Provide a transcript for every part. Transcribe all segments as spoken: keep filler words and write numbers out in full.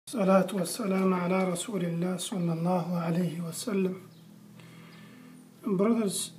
Salatu wassalam ala Rasulillah sallallahu alayhi wasallam. Brothers,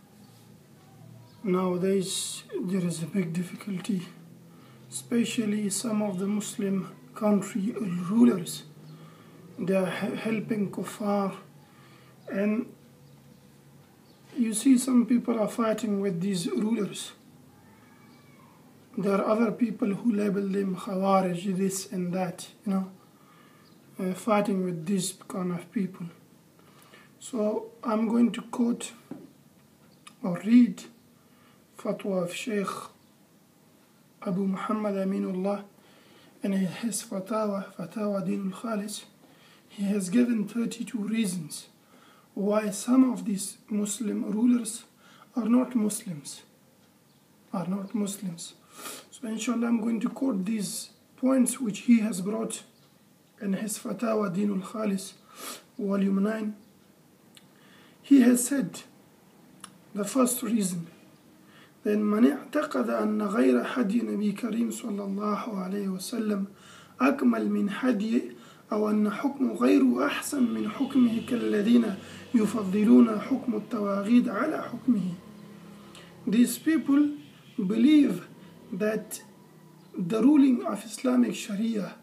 nowadays there is a big difficulty, especially some of the Muslim country rulers. They are helping kuffar, and you see some people are fighting with these rulers. There are other people who label them khawarij, this and that, you know. Uh, fighting with these kind of people. So I'm going to quote or read fatwa of Sheikh Abu Muhammad Aminullah in his fatawa, Fatawa Din al-Khalis. He has given thirty-two reasons why some of these Muslim rulers are not Muslims. Are not Muslims. So inshallah I'm going to quote these points which he has brought in his Fatawa Din al-Khalis, volume nine. He has said, the first reason, then من اعتقد أن غير حدي نبي كريم صلى الله عليه وسلم أكمل من حدي أو أن حكم غيره أحسن من حكمه كالذين يفضلون حكم التواغيد على حكمه. These people believe that the ruling of Islamic Sharia,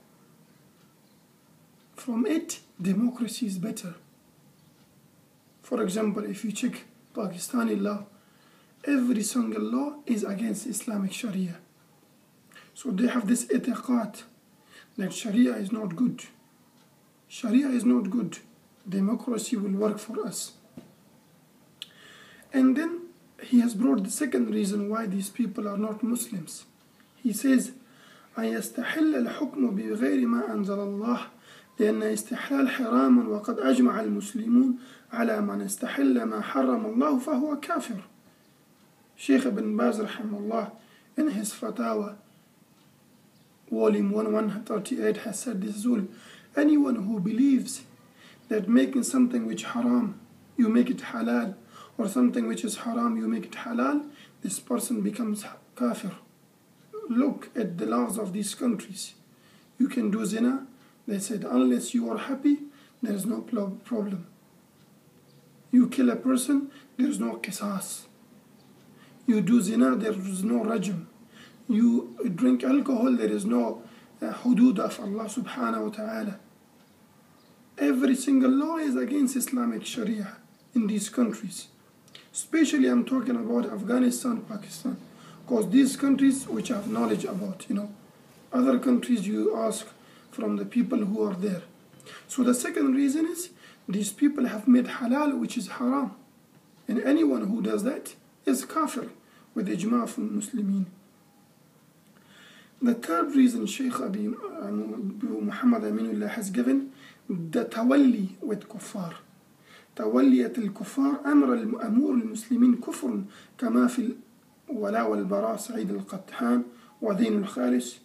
from it, democracy is better. For example, if you check Pakistani law, every single law is against Islamic Sharia. So they have this etiqad that Sharia is not good. Sharia is not good. Democracy will work for us. And then he has brought the second reason why these people are not Muslims. He says, أن يستحل الحكم بغير ما أنزل الله لأن استحلال حرام وقد أجمع المسلمون على من استحل ما حرم الله فهو كافر. Sheikh Ibn Baz rahimahullah in his Fatawa volume one thirty-eight has said this rule: anyone who believes that making something which haram you make it halal, or something which is haram you make it halal, this person becomes kafir. Look at the laws of these countries. You can do zina. They said, unless you are happy, there is no problem. You kill a person, there is no qisas. You do zina, there is no rajm. You drink alcohol, there is no uh, hudud of Allah subhanahu wa ta'ala. Every single law is against Islamic Sharia in these countries. Especially I'm talking about Afghanistan, Pakistan. Because these countries which I have knowledge about, you know. Other countries you ask from the people who are there. So the second reason is these people have made halal which is haram, and anyone who does that is kafir with ijma' from Muslimin. The third reason Sheikh Abu Muhammad Aminullah has given, the tawalli with kuffar. تولية الكفار أمر أمور المسلمين كفر كما في الولاء والبراء سعيد القطحان ودين الخالص.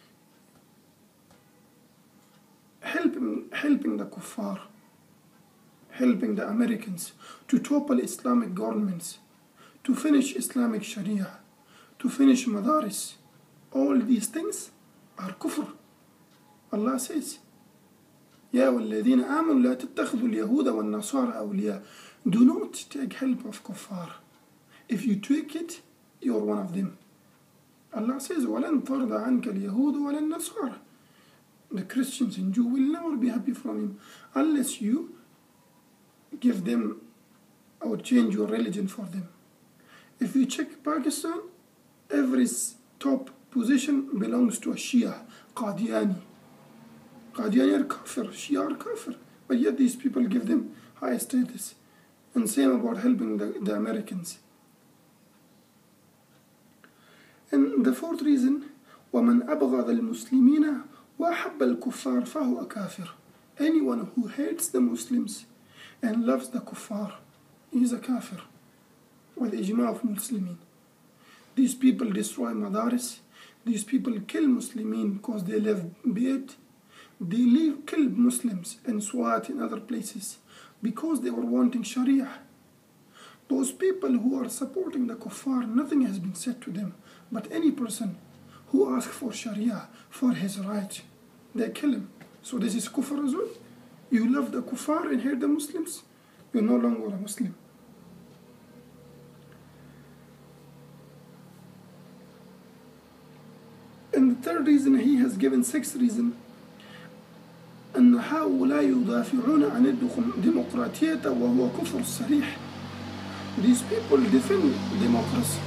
Helping, helping the kuffar, helping the Americans to topple Islamic governments, to finish Islamic Sharia, to finish Madaris. All these things are kufr. Allah says, يا والذين آمنوا لا تتخذوا اليهود والنصارى أولياء. Do not take help of kuffar. If you take it, you are one of them. Allah says, وَلَن تَرْضَ عَنْكَ الْيَهُودُ وَلَا النَّصَارَى. The Christians and Jews will never be happy from him unless you give them or change your religion for them. If you check Pakistan, every top position belongs to a Shia, Qadiani. Qadiani are kafir, Shia are kafir, but yet these people give them high status. And same about helping the, the Americans. And the fourth reason, وَمَنْ أَبْغَضَ الْمُسْلِمِينَ وَأَحَبَّ الْكُفَّارِ فَهُوَ كَافِرٌ. Anyone who hates the Muslims and loves the kuffar, he is a kafir with ijma' of Muslimin. These people destroy madaris. These people kill Muslimin because they live bid. They leave, kill Muslims in Swat and other places because they were wanting Sharia. Those people who are supporting the kuffar, nothing has been said to them. But any person who asks for Sharia, for his right, they kill him. So this is kufr as well. You love the kuffar and hate the Muslims, you're no longer a Muslim. And the third reason he has given, sixth reason, أن هؤلاء يدافعون عن الديمقراطية وهو كفر صريح. These people defend democracy.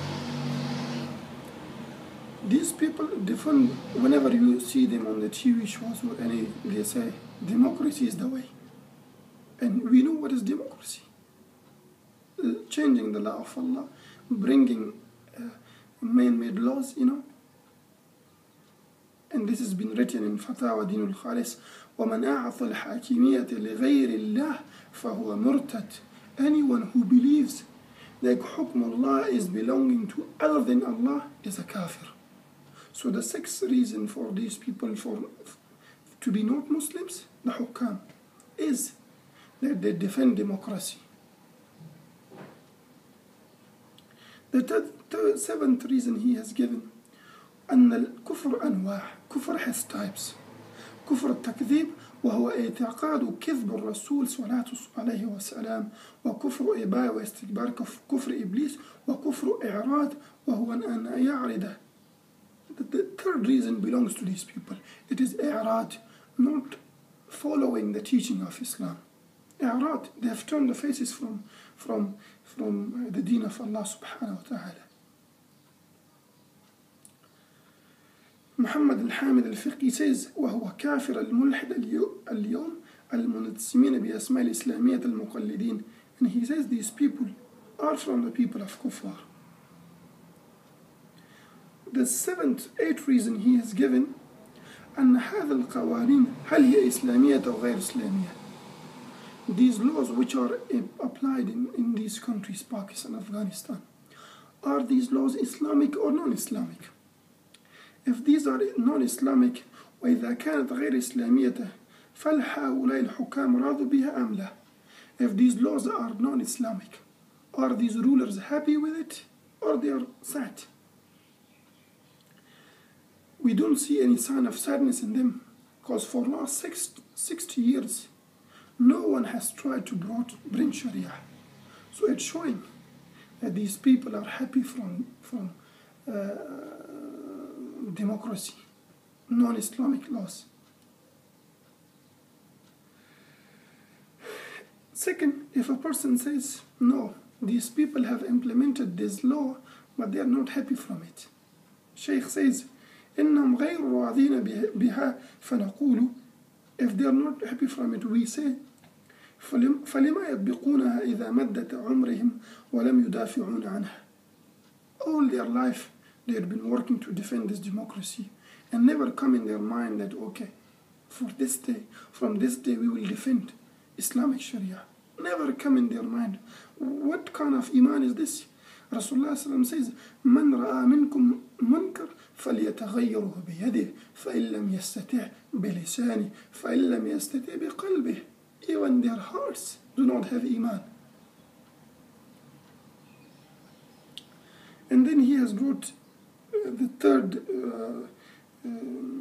These people defend, whenever you see them on the T V shows or any, they say democracy is the way. And we know what is democracy. Uh, changing the law of Allah, bringing uh, man-made laws, you know. And this has been written in Fatawa Din al-Khalis. وَمَنْ أَعْطَى الْحَاكِمِيَّةِ لِغَيْرِ اللَّهِ فَهُوَ مُرْتَدْ. Anyone who believes that Hukm Allah is belonging to other than Allah is a kafir. So the sixth reason for these people for to be not Muslims, the Hukam, is that they defend democracy. The third, third, seventh reason he has given, أن الكفر أنواع. كفر has types. كفر التكذيب وهو اعتقاد كذب الرسول صلى الله عليه وسلم، وكفر إباء واستكبار كفر إبليس، وكفر إعراض وهو أن يعرض. The third reason belongs to these people. It is إعراض, not following the teaching of Islam. إعراض, they have turned the faces from from from the deen of Allah subhanahu wa ta'ala. محمد الحامد الفقي says وهو كافر الملحد اليوم المنتسمين بأسماء الإسلامية المقلدين. And he says these people are from the people of Kuffar. The seventh, eighth reason he has given أن هذا القوانين هل هي إسلامية أو غير إسلامية. These laws which are applied in, in these countries, Pakistan, Afghanistan, are these laws Islamic or non-Islamic? If these are non-Islamic وإذا كانت غير إسلامية فهل هؤلاء الحكام راضوا بها أم لا? If these laws are non-Islamic, are these rulers happy with it or they are sad? We don't see any sign of sadness in them, because for the last six, sixty years no one has tried to brought, bring Sharia. So it's showing that these people are happy from, from uh, democracy, non-Islamic laws. Second, if a person says, no, these people have implemented this law, but they are not happy from it. Shaykh says, إنهم غير راضين بها فنقول, if they are not happy from it, we say, فلما يطبقونها إذا مدت عمرهم ولم يدافعون عنها. All their life they had been working to defend this democracy and never come in their mind that, okay, for this day, from this day we will defend Islamic Sharia. Never come in their mind. What kind of iman is this? Rasulullah says, من رأى منكم منكر فليتغيره بيده فإن لم يستطع بلسانه فإن لم يستطع بقلبه. Even their hearts do not have iman. And then he has brought uh, the third, uh, uh,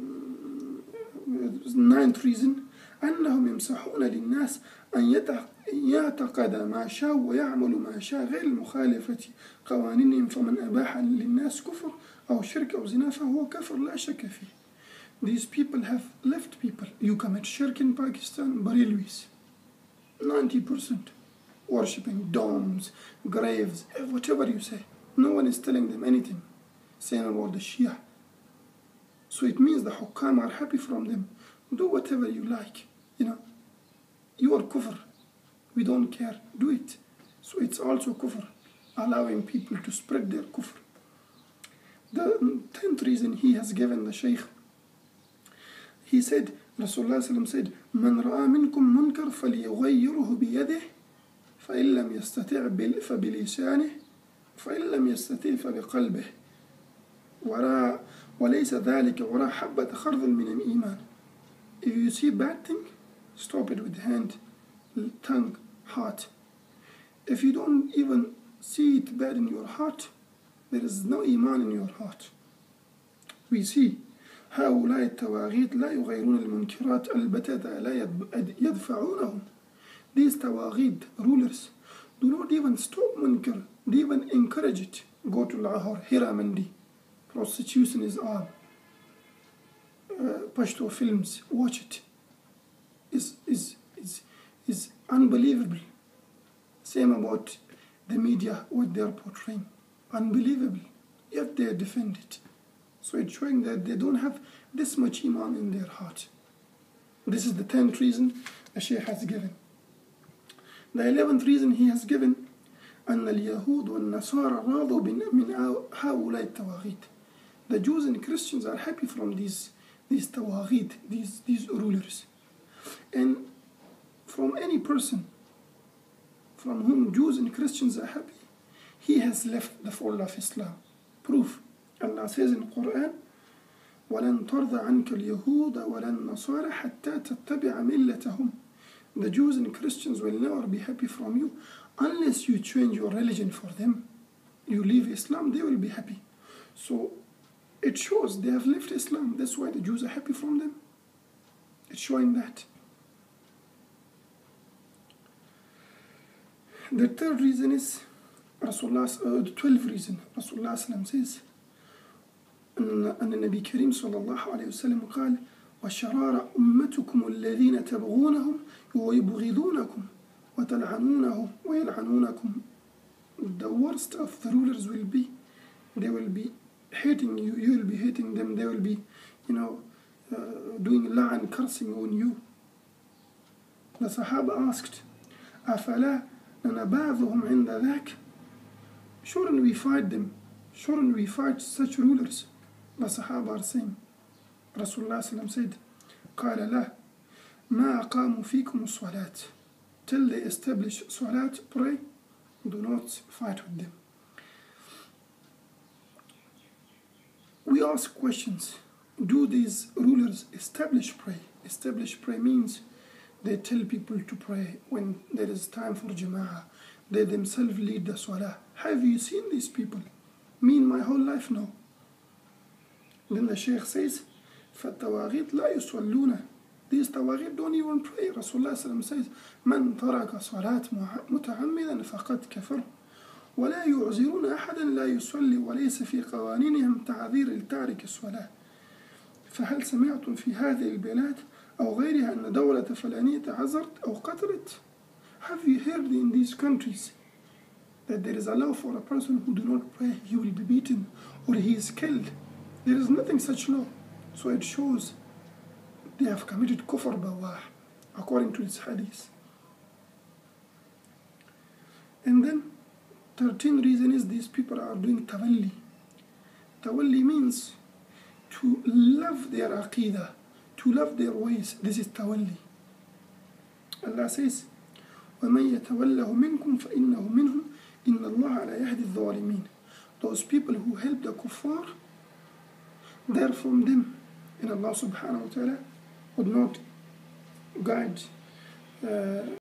ninth reason, أنهم يمسحون للناس أن يعتقد ما شاء ويعمل ما شاء غير المخالفة قوانينهم، فمن أباح للناس كفر أو شرك أو زنا فهو كفر لا شك فيه. These people have left people. You commit shirk in Pakistan, Bareilwis, ninety percent worshipping domes, graves, whatever you say. No one is telling them anything. Same about the Shia. So it means the Hukam are happy from them. Do whatever you like, you know. You are kufr. We don't care. Do it. So it's also kufr, allowing people to spread their kufr. The tenth reason he has given the Shaykh, he said, Rasulullah said, من رأى منكم منكر فليغيره بيده فإن لم يستطع فبلسانه فإن لم يستطع فبقلبه وراء وليس ذلك وراء حبة خردل من الإيمان. If you see bad thing, stop it with the hand, tongue, heart. If you don't even see it bad in your heart, there is no iman in your heart. We see هؤلاء التواغيت لا يغيرون المنكرات البتة لا يدفعونهم. These tawaghid rulers do not even stop munkar, they even encourage it. Go to Lahore, Hira Mandi, prostitution is on. Uh, Pashto films, watch it. Is is is is unbelievable. Same about the media, what they are portraying. Unbelievable. Yet they defend it. So it's showing that they don't have this much iman in their heart. This is the tenth reason the Shaykh has given. The eleventh reason he has given, أن اليهود والنصارى راضوا من هؤلاء التواغيت. The Jews and Christians are happy from these these tawaghid, these these rulers. And from any person from whom Jews and Christians are happy, he has left the fold of Islam. Proof. Allah says in the Quran, وَلَن تَرْضَ عَنْكَ الْيَهُودَ وَلَا النَّصَارَى حَتَّى تَتَّبِعَ مِلَّتَهُم. The Jews and Christians will never be happy from you unless you change your religion for them. You leave Islam, they will be happy. So it shows they have left Islam. That's why the Jews are happy from them. It's showing that. The third reason is Rasulullah, uh, the twelfth reason. Rasulullah says, أن النبي الكريم صلى الله عليه وسلم قال وشرار أمتكم الذين تبغونهم ويبغضونكم وتلعنونه ويلعنونكم. The worst of the rulers will be, they will be hating you, you will be hating them, they will be, you know, uh, doing la'an, cursing on you. The Sahaba asked, أفلا ننباذهم عند ذاك? Shouldn't we fight them? Shouldn't we fight such rulers? The Sahaba are saying, Rasulullah said, قال لا ما أقاموا فيكم الصلاة. Till they establish salat, pray, do not fight with them. We ask questions. Do these rulers establish pray? Establish pray means they tell people to pray when there is time for Jama'ah. They themselves lead the salah. Have you seen these people? Me in my whole life, no. Then the Shaykh says, فَالتَّوَاغِيدْ لَا يُصَلُّونَ. These tawaghid don't even pray. Rasulullah says, مَنْ تَرَكَ صَلَاةً مُتَعَمِّدًا فَقَدْ كَفَرَ ولا يعذرون أحدا لا يصلي وليس في قوانينهم تعذير التارك الصلاة. فهل سمعتم في هذه البلاد أو غيرها أن دولة فلانية عذرت أو قتلت؟ Have you heard in these countries that there is a law for a person who do not pray, he will be beaten or he is killed? There is nothing such law. So it shows they have committed kufr bawah according to this hadith. And then thirteenth reason is these people are doing tawalli. Tawalli means to love their aqidah, to love their ways. This is tawalli. Allah says, وَمَنْ يَتَوَلَّهُ مِنْكُمْ فَإِنَّهُ مِنْهُمْ إِنَّ اللَّهَ لَا يَهْدِي الظَّالِمِينَ. Those people who help the kuffar, they are from them. And Allah subhanahu wa ta'ala would not guide uh,